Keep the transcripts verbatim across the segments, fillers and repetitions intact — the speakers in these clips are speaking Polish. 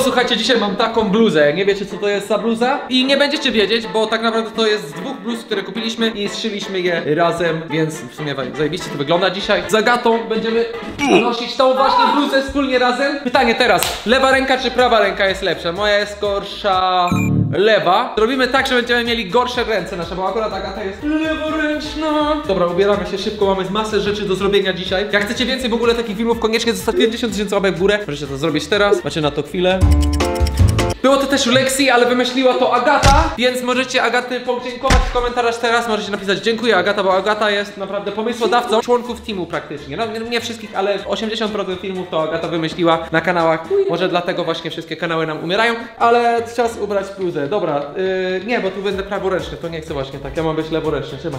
słuchajcie, dzisiaj mam taką bluzę. Nie wiecie, co to jest za bluza? I nie będziecie wiedzieć, bo tak naprawdę to jest z dwóch bluz, które kupiliśmy i zszyliśmy je razem, więc w sumie zajebiście to wygląda dzisiaj. Z Agatą będziemy nosić tą właśnie bluzę wspólnie razem. Pytanie teraz, lewa ręka czy prawa ręka jest lepsza? Moja jest gorsza lewa. Zrobimy tak, że będziemy mieli gorsze ręce nasze, bo akurat Agata jest leworęczna. Dobra, ubieramy się szybko, mamy masę rzeczy do zrobienia dzisiaj. Jak chcecie więcej w ogóle takich filmów, koniecznie zostawcie pięćdziesiąt tysięcy łapek w górę. Możecie to zrobić teraz, macie na to chwilę. Było to też u Lexi, ale wymyśliła to Agata, więc możecie Agaty podziękować w komentarzach teraz. Możecie napisać dziękuję Agata, bo Agata jest naprawdę pomysłodawcą członków teamu praktycznie. No nie wszystkich, ale osiemdziesiąt procent filmów to Agata wymyśliła na kanałach. Może dlatego właśnie wszystkie kanały nam umierają, ale czas ubrać bluzę. Dobra, yy, nie, bo tu będę praworęczny, to nie chcę właśnie tak, ja mam być leworęczny, trzymaj.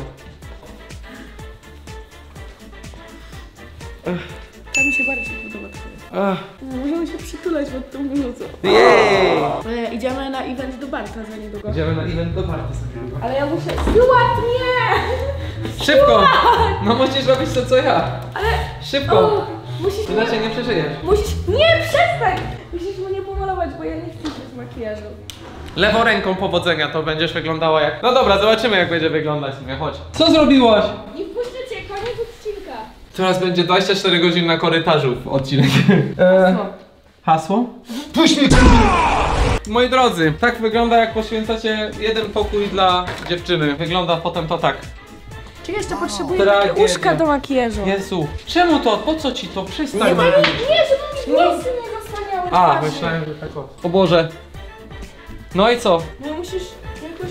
Ta mi się bardziej podoba twoja. Ach. No, możemy się przytulać pod tą bluzą. Jej! E, idziemy na event do Barta za niedługo. Idziemy na event do Barta za niedługo. Ale ja muszę... Stuart, nie! Szybko! No musisz robić to co ja. Ale... Szybko! O, musisz... Inaczej nie przeżyjesz. Musisz... Nie, przestań! Musisz mnie pomalować, bo ja nie chcę się z makijażu. Lewą ręką powodzenia to będziesz wyglądała jak... No dobra, zobaczymy jak będzie wyglądać. Nie, chodź. Co zrobiłaś? Nie wpuszczę cię, koniec odcinka. Teraz będzie dwadzieścia cztery godziny na korytarzu odcinek. E, hasło? Puść mnie! Moi drodzy, tak wygląda jak poświęcacie jeden pokój dla dziewczyny. Wygląda potem to tak. Czy jeszcze potrzebuję Tragedia. takie uszka do makijażu? Jezu, czemu to? Po co ci to? Przestań. Nie, nie, żeby mi włosy nie zasłaniały A, twarzy. myślałem, że tak o. O Boże. No i co? No musisz jakoś...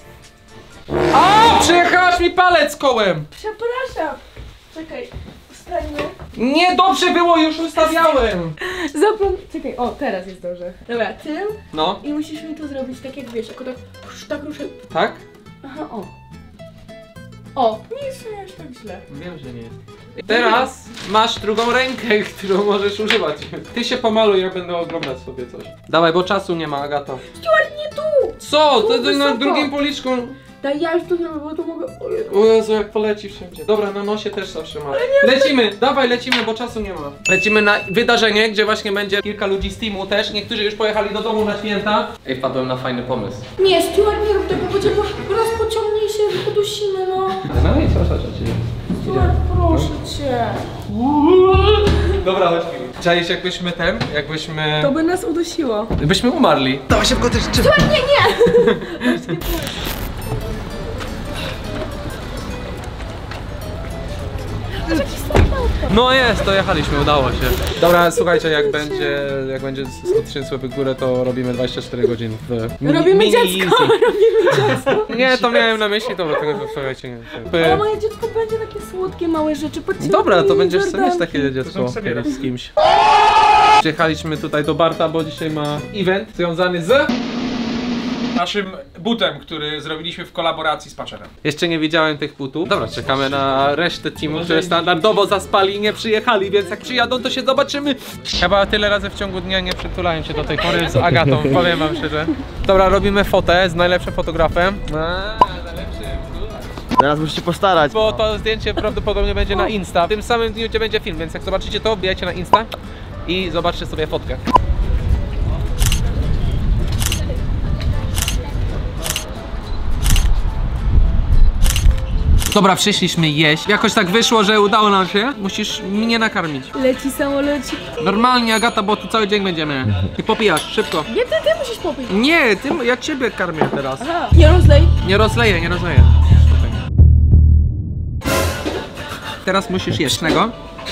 A, przyjechałaś mi palec kołem! Przepraszam. Czekaj, ustańmy. Nie, dobrze było, już ustawiałem! Zapom... Czekaj, o, teraz jest dobrze. Dobra, tym No, i musisz mi to zrobić tak jak wiesz, jako tak, tak ruszę. tak? Aha, o. O, nie jest aż tak źle. Wiem, że nie. Teraz masz drugą rękę, którą możesz używać. Ty się pomaluj, ja będę oglądać sobie coś. Dawaj, bo czasu nie ma, Agata. Stuart, nie tu! Co? Tu To ty na wysoko. drugim policzku. Daj, ja już to zrobię, bo to mogę... O Jezu. O Jezu, jak poleci wszędzie. Dobra, na nosie też zawsze ma. Lecimy, dawaj, lecimy, bo czasu nie ma. Lecimy na wydarzenie, gdzie właśnie będzie kilka ludzi z teamu też. Niektórzy już pojechali do domu na święta. Ej, wpadłem na fajny pomysł. Nie, Stuart, nie rób tego, bo cię raz pociągnie i się udusimy, no. No i co, co, co, Stuart, proszę cię. Dobra, chodźmy. Czaisz jakbyśmy ten, jakbyśmy... To by nas udusiło. Byśmy umarli. Dawaj szybko też czy... Stuart, nie, nie! No jest, dojechaliśmy, udało się. Dobra, słuchajcie, jak będzie, jak będzie sto tysięcy łapek w górę, to robimy dwadzieścia cztery godziny w mini, Robimy mini dziecko, easy. robimy dziecko. Nie, to miałem na myśli, dobra, tego słuchajcie, nie. Ale moje dziecko będzie takie słodkie, małe rzeczy. Patrzcie, Dobra, to będziesz sobie mieć Jordanki. takie dziecko kiedyś z kimś. Przyjechaliśmy tutaj do Barta, bo dzisiaj ma event związany z... naszym butem, który zrobiliśmy w kolaboracji z Patcherem. Jeszcze nie widziałem tych butów. Dobra, czekamy na resztę teamu, które standardowo zaspali i nie przyjechali, więc jak przyjadą, to się zobaczymy. Chyba tyle razy w ciągu dnia nie przytulałem się do tej pory z Agatą, powiem wam szczerze. Dobra, robimy fotę z najlepszym fotografem. A, najlepszym. Teraz musisz się postarać. Bo to zdjęcie prawdopodobnie będzie na Insta. W tym samym dniu gdzie będzie film, więc jak zobaczycie to, wbijajcie na Insta i zobaczcie sobie fotkę. Dobra, przyszliśmy jeść. Jakoś tak wyszło, że udało nam się. Musisz mnie nakarmić. Leci samolocik. Normalnie, Agata, bo tu cały dzień będziemy. I popijasz, szybko. Nie, ty, ty musisz popić. Nie, ty, ja ciebie karmię teraz. Aha. Nie rozlej. Nie rozleję, nie rozleję. Spokojnie. Teraz musisz jeść tego.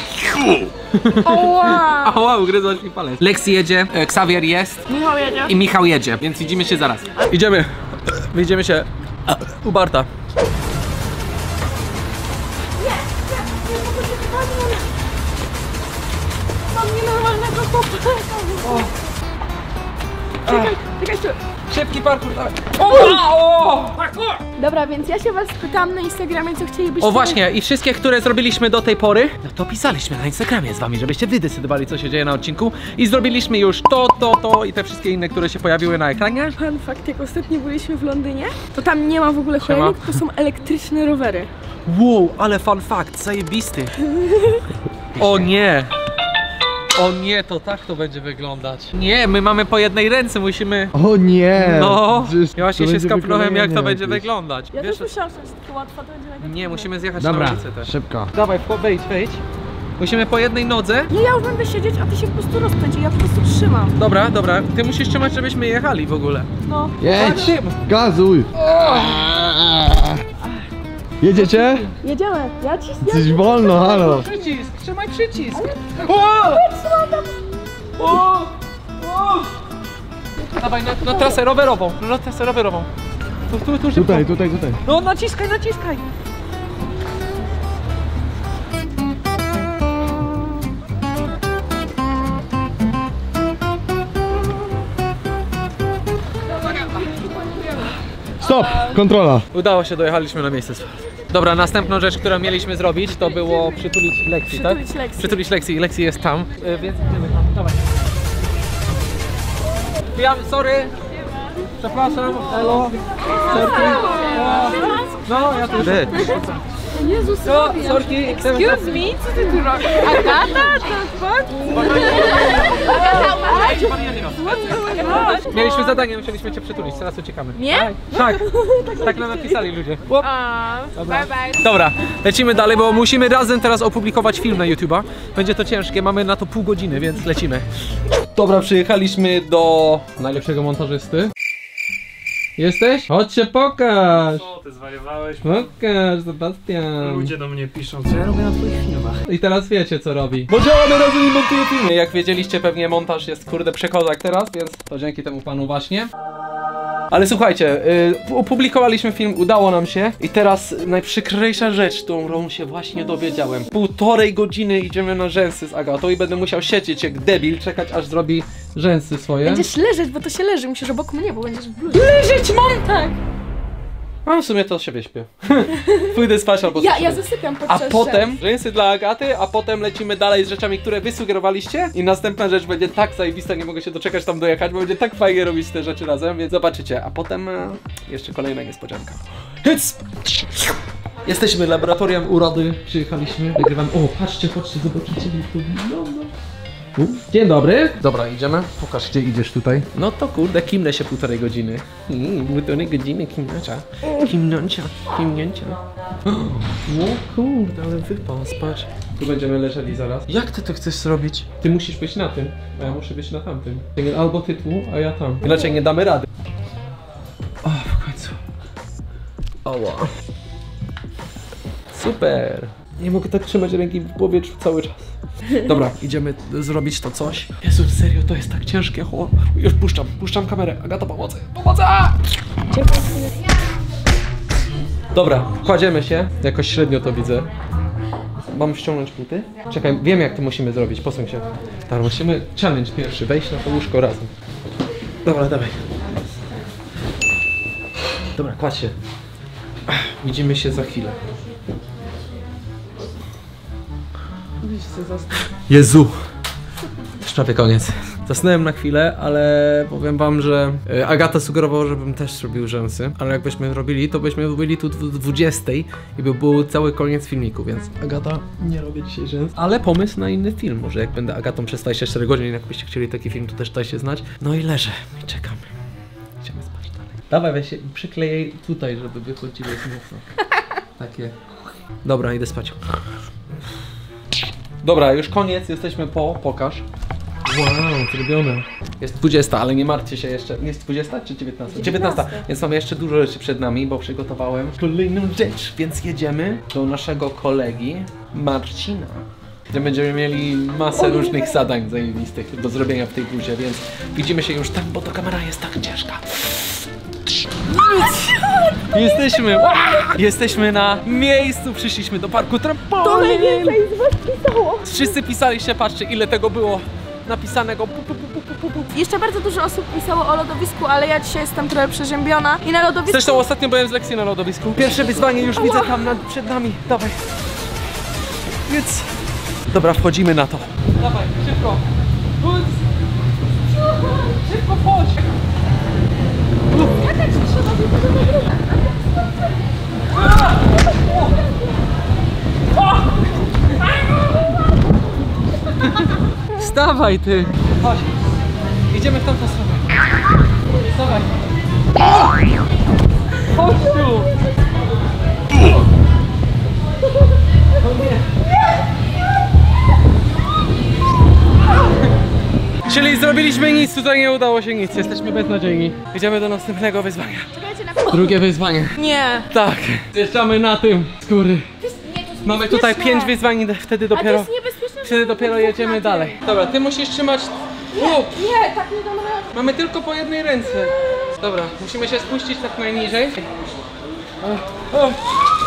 Oła. Ała, ugryzłaś mi palec. Lexi jedzie, e, Xavier jest Michał jedzie. i Michał jedzie, więc widzimy się zaraz. Idziemy. Widzimy się u Barta. Mam nienormalnego chłopaka. Czekaj, czekaj, czekaj. Szybki parkour, dawaj. O! Dobra, więc ja się was pytam na Instagramie, co chcielibyście... O właśnie, i wszystkie, które zrobiliśmy do tej pory, no to pisaliśmy na Instagramie z wami, żebyście wy decydowali, co się dzieje na odcinku. I zrobiliśmy już to, to, to i te wszystkie inne, które się pojawiły na ekranie. Fun fact, jak ostatnio byliśmy w Londynie, to tam nie ma w ogóle Siema. hulajnóg, to są elektryczne rowery. Wow, ale fun fact, zajebisty. O nie. O nie, to tak to będzie wyglądać. Nie, my mamy po jednej ręce, musimy... O nie! No, Przecież ja właśnie to się będzie skapnąłem, jak to wykonanie będzie jakieś. wyglądać. Ja Wiesz, też myślałam, że to jest takie łatwe, to będzie najpierw. nie, musimy zjechać Dobra, na ulicę też. szybko. Dawaj, wcho- wejdź, wejdź. Musimy po jednej nodze. Nie, ja już będę siedzieć, a ty się po prostu rozpędź i ja po prostu trzymam. Dobra, dobra, ty musisz trzymać, żebyśmy jechali w ogóle. No. Jedź! Gazuj! Jedziecie? Jedziemy. Ja cisnę. Coś wolno, halo! Przycisk, trzymaj przycisk. O! O! O! Dawaj na, na trasę rowerową, na trasę rowerową. Tu, tu, tu, szybko. Tutaj, tutaj, tutaj. No naciskaj, naciskaj. Stop! Kontrola. Udało się, dojechaliśmy na miejsce. Dobra, następną rzecz, którą mieliśmy zrobić, to było przytulić Lexi, tak? Przytulić Lexi. Przytulić Lexi, Lexi jest tam, y, więc idziemy tam, dawaj. Ja, sorry. Przepraszam, hello. Sorki. No, ja też. Jezus, No, sorki. excuse me, co ty tu robisz? Agata, to fuck? Mieliśmy zadanie, musieliśmy cię przytulić, teraz uciekamy. Nie? Tak, tak nam napisali ludzie. Łop. Bye bye. Dobra, lecimy dalej, bo musimy razem teraz opublikować film na YouTube'a. Będzie to ciężkie, mamy na to pół godziny, więc lecimy. Dobra, przyjechaliśmy do najlepszego montażysty. Jesteś? Chodź się pokaż! Co ty zwariowałeś? Pokaż, Sebastian. Ludzie do mnie piszą, co ja robię na twoich filmach. I teraz wiecie co robi. Bo działamy razem i montuje filmy. Jak wiedzieliście, pewnie montaż jest kurde przekozak teraz, więc to dzięki temu panu właśnie. Ale słuchajcie, yy, opublikowaliśmy film, udało nam się i teraz najprzykrejsza rzecz, którą się właśnie dowiedziałem. Półtorej godziny idziemy na rzęsy z Agatą i będę musiał siedzieć jak debil, czekać aż zrobi rzęsy swoje. Będziesz leżeć, bo to się leży, musisz obok mnie, bo będziesz w bluzie. Leżeć mam! Tak. A w sumie to się wyśpię. Pójdę spać albo Ja, coś ja robię. zasypiam A podczas potem rzęsy dla Agaty, a potem lecimy dalej z rzeczami, które wy sugerowaliście i następna rzecz będzie tak zajebista, nie mogę się doczekać tam dojechać, bo będzie tak fajnie robić te rzeczy razem, więc zobaczycie. A potem e, jeszcze kolejna niespodzianka. Hyc! Jesteśmy w laboratorium urody, przyjechaliśmy, nagrywam. O, patrzcie, patrzcie, zobaczycie jak to wygląda. U, Dzień dobry. Dobra, idziemy. Pokaż, gdzie idziesz tutaj. No to kurde, kimnę się półtorej godziny. Mm, półtorej godziny kimnącia. Kimnącia, kimnięcia. O kurde, ale wypał, patrz. Tu będziemy leżeli zaraz. Jak ty to chcesz zrobić? Ty musisz być na tym, a ja muszę być na tamtym. Albo ty tu, a ja tam. Inaczej nie damy rady. O, w końcu. Oła. Super. Nie mogę tak trzymać ręki w powietrzu cały czas. Dobra, idziemy zrobić to coś. Jezu, serio, to jest tak ciężkie. O, już puszczam, puszczam kamerę. Agata, pomocy, pomocy! Dobra, kładziemy się. Jakoś średnio to widzę. Mam ściągnąć buty? Czekaj, wiem jak to musimy zrobić, posuń się. Dobra, musimy challenge pierwszy, wejść na to łóżko razem. Dobra, dawaj. Dobra, kładź się. Widzimy się za chwilę. Jezu! Już prawie koniec. Zasnąłem na chwilę, ale powiem wam, że e, Agata sugerowała, żebym też zrobił rzęsy, ale jakbyśmy robili, to byśmy byli tu w dwudziestej i by był cały koniec filmiku, więc Agata, nie robię dzisiaj rzęs. Ale pomysł na inny film, może jak będę Agatą przez dwadzieścia cztery godziny, jakbyście chcieli taki film, to też dajcie znać. No i leżę i czekamy. Idziemy spać dalej. Dawaj, weź się przyklejaj tutaj, żeby wychodziło mocno. Takie. Dobra, idę spać. Dobra, już koniec, jesteśmy po, pokaż. Wow, zrobione. Jest dwudziesta, ale nie martwcie się jeszcze. Nie jest dwudziesta czy dziewiętnasta? dziewiętnasta, więc mamy jeszcze dużo rzeczy przed nami, bo przygotowałem kolejną rzecz, więc jedziemy do naszego kolegi Marcina, gdzie będziemy mieli masę różnych zadań zajebistych do zrobienia w tej buzie, więc widzimy się już tam, bo to kamera jest tak ciężka. Jesteśmy, wow! Jesteśmy na miejscu, przyszliśmy do parku trampolin. To najwięcej z was pisało. Wszyscy pisaliście, patrzcie ile tego było napisanego. Pu, pu, pu, pu, pu, pu. Jeszcze bardzo dużo osób pisało o lodowisku, ale ja dzisiaj jestem trochę przeziębiona i na lodowisku... Zresztą ostatnio byłem z Lexi na lodowisku. Pierwsze wyzwanie już widzę tam nad, przed nami. Dawaj. Więc... Dobra, wchodzimy na to. Dawaj, szybko. Chodź. Szybko wchodź. dawaj ty. Chodź. Idziemy w tamtą stronę. Dawaj. Chodź tu. O nie. Czyli zrobiliśmy nic, tutaj nie udało się nic. Jesteśmy beznadziejni. Idziemy do następnego wyzwania. Czekajcie na Drugie wyzwanie. Nie. Tak. Zjeżdżamy na tym. Skóry. To jest, nie, to jest Mamy tutaj niebezpieczne. pięć wyzwań, wtedy A to dopiero. jest niebezpieczne. Wtedy dopiero jedziemy dalej. Dobra, ty musisz trzymać. Łup. Nie, tak nie dam rady. Mamy tylko po jednej ręce. Dobra, musimy się spuścić tak najniżej. O, o.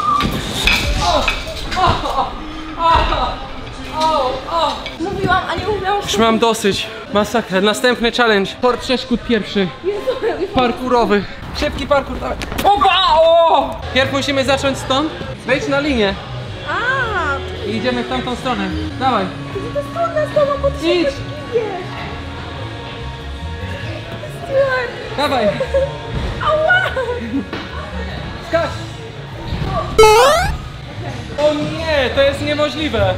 Mówiłam, a nie umiałam. Już mam dosyć. Masakra. Następny challenge. Port przeszkód pierwszy. Parkurowy. Szybki parkur, dawaj. Opa! O! Pierw musimy zacząć stąd. Wejdź na linię. A, I idziemy w tamtą stronę. Dawaj. to jest trudne z tobą, bo ty się Idź. nie Stuart. Dawaj. Ała! Skacz. O nie, to jest niemożliwe.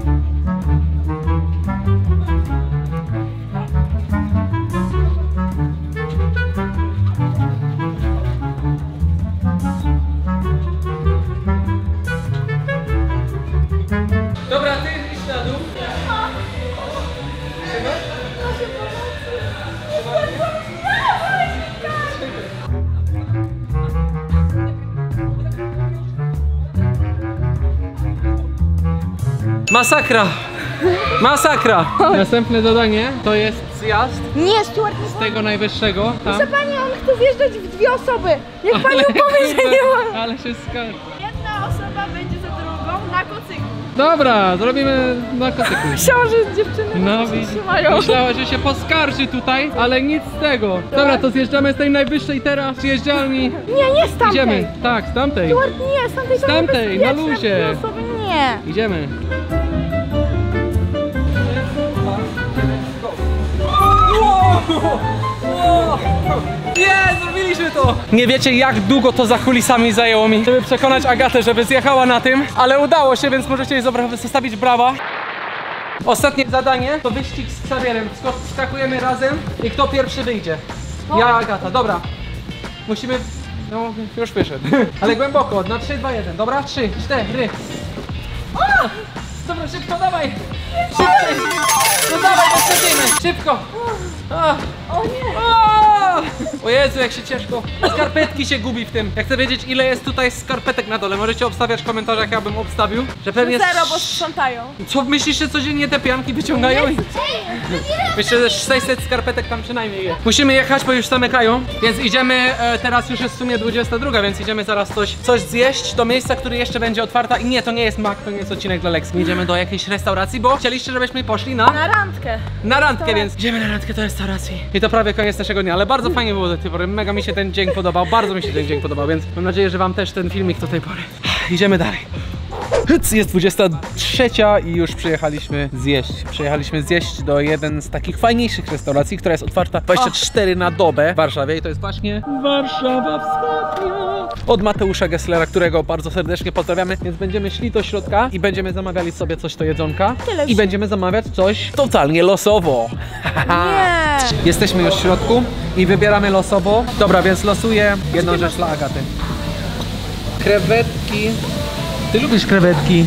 Dobra, ty idź na dół. Masakra! Masakra! Następne zadanie to jest zjazd Nie, Stuart, nie z tego najwyższego. Tam. Proszę pani, on chce wjeżdżać w dwie osoby. Niech pani Ale, powie, że kurde, nie ma. ale się skarży. Jedna osoba będzie za drugą na kocyku. Dobra, zrobimy na kotyku. Myślałam, że dziewczyny No się widzisz, trzymają. myślała, że się poskarży tutaj, ale nic z tego. Dobra, to zjeżdżamy z tej najwyższej teraz zjeżdżalni. Nie, nie z tamtej. Idziemy, tak, z tamtej. Stuart, nie, z tamtej. Z tamtej, na luzie. Osoby, nie. Idziemy. Nie, zrobiliśmy to! Nie wiecie, jak długo to za kulisami zajęło mi, żeby przekonać Agatę, żeby zjechała na tym, ale udało się, więc możecie jej zostawić brawa. Ostatnie zadanie to wyścig z Xavierem. Skakujemy razem i kto pierwszy wyjdzie? Ja, Agata, dobra. Musimy... No, już wyszedł. Ale głęboko, na trzy, dwa, jeden. Dobra? trzy, cztery. O! Dobra, szybko, dawaj! Szybciej! No dawaj, dostępimy! Szybko! O, O nie. o! O Jezu, jak się ciężko. Skarpetki się gubi w tym. Jak chcę wiedzieć, ile jest tutaj skarpetek na dole, możecie obstawiać w komentarzach, ja bym obstawił. Że pewnie... Zero, bo sprzątają. Co myślisz, że codziennie te pianki wyciągają? I... Myślę, że sześćset skarpetek tam przynajmniej jest. Musimy jechać, bo już zamykają. Więc idziemy, e, teraz już jest w sumie dwudziesta druga, więc idziemy zaraz coś, coś zjeść do miejsca, który jeszcze będzie otwarta. I nie, to nie jest mak, to nie jest odcinek dla Lexi. Idziemy do jakiejś restauracji, bo chcieliście, żebyśmy poszli na... Na randkę. Na randkę, więc idziemy na randkę do restauracji. I to prawie koniec naszego dnia, ale bardzo fajnie było do tej pory. Mega mi się ten dzień podobał, bardzo mi się ten dzień podobał, więc mam nadzieję, że wam też ten filmik do tej pory. Idziemy dalej. Hyc, jest dwudziesta trzecia i już przyjechaliśmy zjeść. Przyjechaliśmy zjeść do jeden z takich fajniejszych restauracji, która jest otwarta dwadzieścia cztery na dobę w Warszawie i to jest właśnie Warszawa Wschodnia. Od Mateusza Gesslera, którego bardzo serdecznie pozdrawiamy, więc będziemy szli do środka i będziemy zamawiali sobie coś do jedzonka Tyle i będziemy zamawiać coś totalnie losowo. Nie. Jesteśmy już w środku i wybieramy losowo. Dobra, więc losuję jedną rzecz dla Agaty. Krewetki. Ty lubisz krewetki?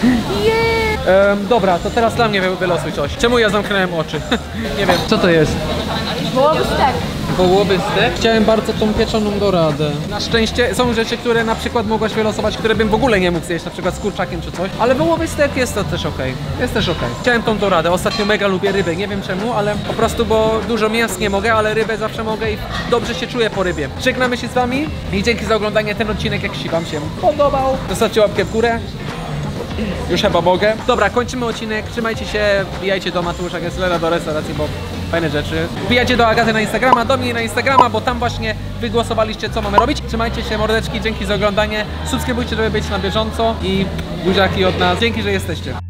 Nie. Um, dobra, to teraz dla mnie wy- wylosuj coś. Czemu ja zamknąłem oczy? Nie wiem. Co to jest? Byłoby tak. Wołowy stek? Chciałem bardzo tą pieczoną doradę. Na szczęście są rzeczy, które na przykład mogłaś wylosować, które bym w ogóle nie mógł zjeść, na przykład z kurczakiem czy coś. Ale wołowy stek jest to też okej. Jest też okej. Chciałem tą doradę. Ostatnio mega lubię rybę. Nie wiem czemu, ale po prostu, bo dużo mięs nie mogę, ale rybę zawsze mogę i dobrze się czuję po rybie. Żegnamy się z wami i dzięki za oglądanie ten odcinek, jak się wam się podobał. Zostawcie łapkę w górę. Już chyba mogę. Dobra, kończymy odcinek. Trzymajcie się, wbijajcie do Mateusza Gesslera, do restauracji, bo fajne rzeczy. Wbijajcie do Agaty na Instagrama, do mnie na Instagrama, bo tam właśnie wygłosowaliście, co mamy robić. Trzymajcie się, mordeczki, dzięki za oglądanie. Subskrybujcie, żeby być na bieżąco i buziaki od nas. Dzięki, że jesteście.